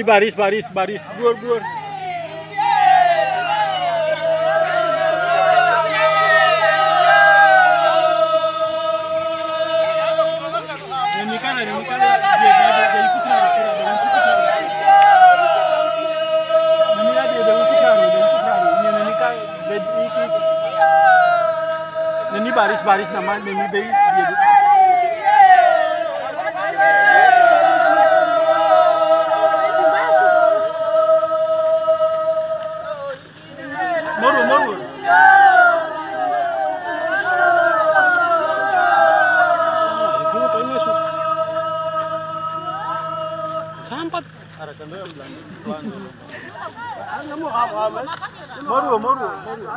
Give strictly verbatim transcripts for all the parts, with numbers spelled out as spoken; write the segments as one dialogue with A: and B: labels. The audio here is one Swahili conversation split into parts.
A: baris, baris, baris, bur, bur. Ini kan, ini kan dia dia dia ikut cari, dia ikut cari. Ini dia dia ikut cari, dia ikut cari. Ini ini kan ikut. Ini baris, baris nama, ini dia dia. Moru, moru. Sampat. Moru, moru, moru.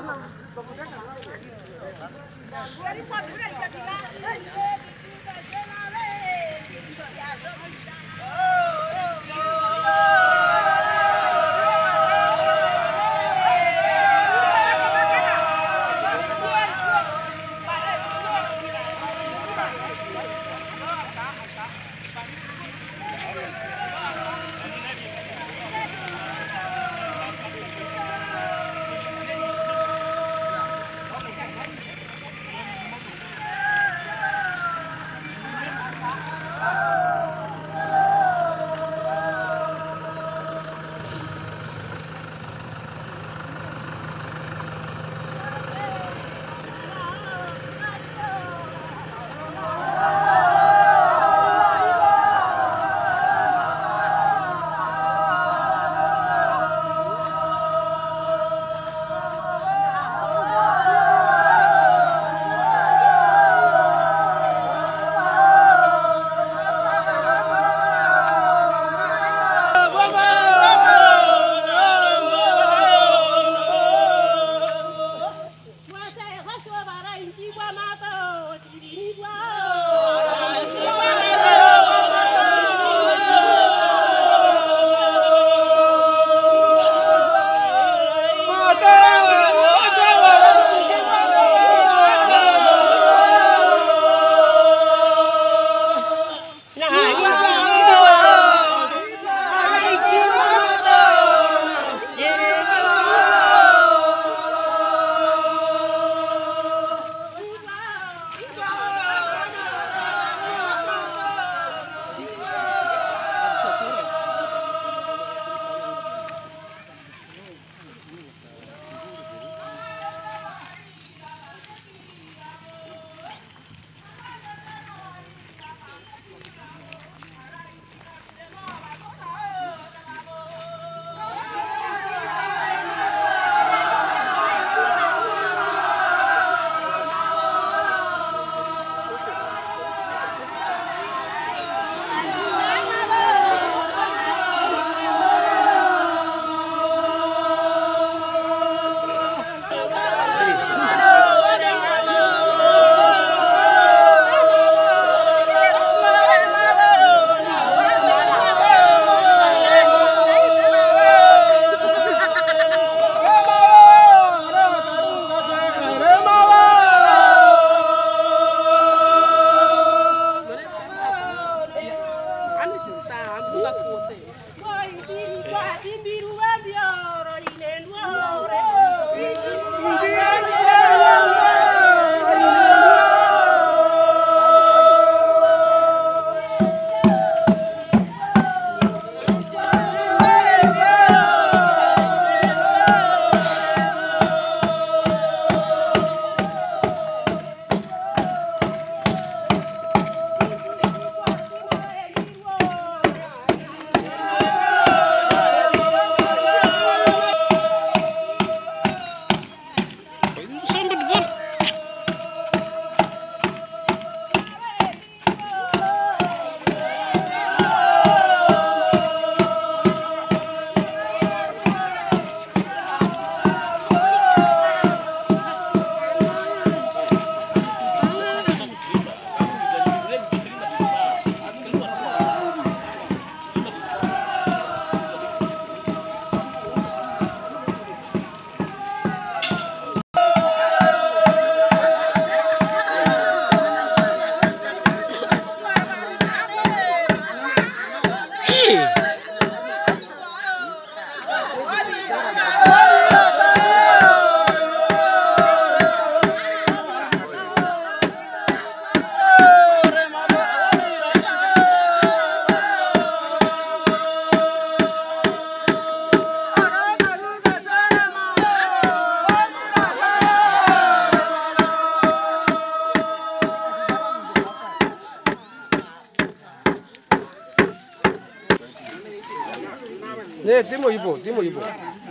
B: Nih, timo ibu, timo ibu.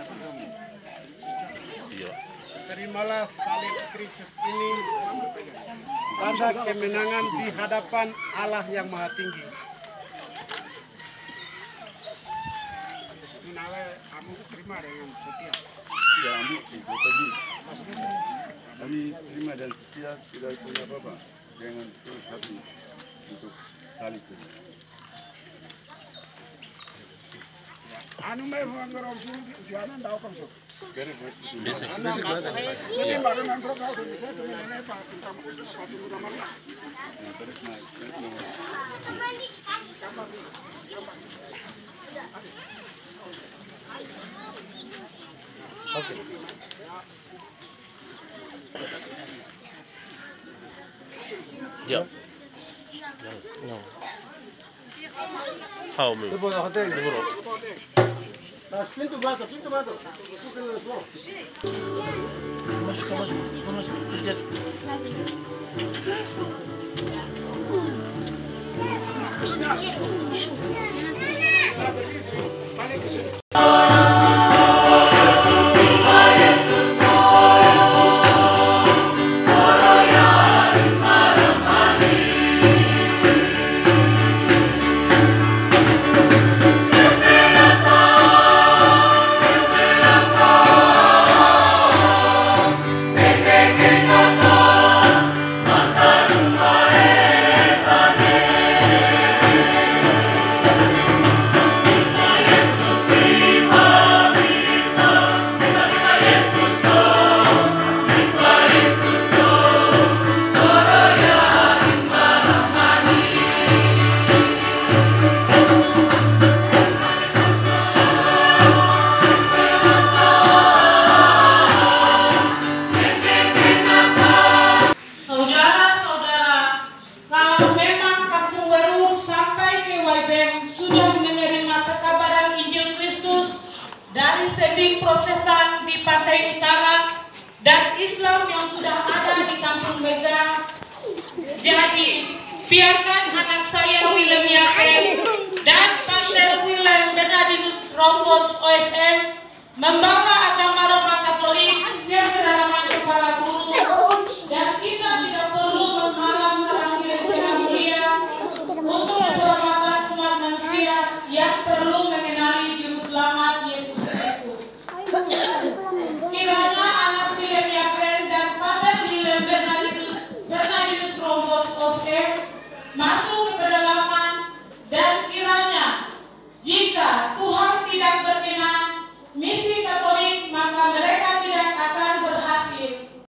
C: Terimalah salib Kristus ini tanda kemenangan di hadapan Allah yang Maha Tinggi. Nale, kamu terima dengan setia.
D: Ya, ambil itu tadi. Kami terima dan setia, tidak punya apa-apa dengan tulus hati untuk salib ini.
C: Anu mai mangoro suru siana ndau kam sok.
D: Sekarang
C: Ini baru mangoro kau bisa tu nenek pak tentang suatu nama lah.
B: Oke.
A: Ya. No. How me?
B: Ibu dah hotel.
A: Ibu.
B: Nah, pintu masuk, pintu masuk. Pintu masuk.
A: Masuk, masuk, masuk. Lihat.
C: Balik ke sini.
E: Protestan di pantai utara dan Islam yang sudah ada di Kampung Mega. Jadi biarkan anak saya Willem Yakin dan Pastor Willem Bernardinus Rombos O S M membawa agama Roma Katolik yang kedalaman kepala